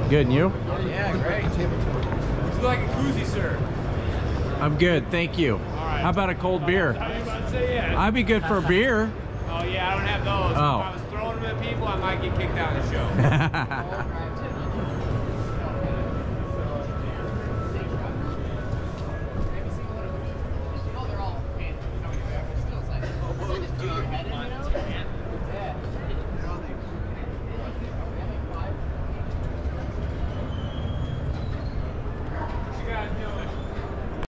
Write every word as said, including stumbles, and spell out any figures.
Good, and you? Yeah, great. Would you like a koozie, sir? I'm good, thank you. All right. How about a cold beer? I was about to say, yeah. I'd be good for a beer. Oh, yeah, I don't have those. Oh. If I was throwing them at people, I might get kicked out of the show.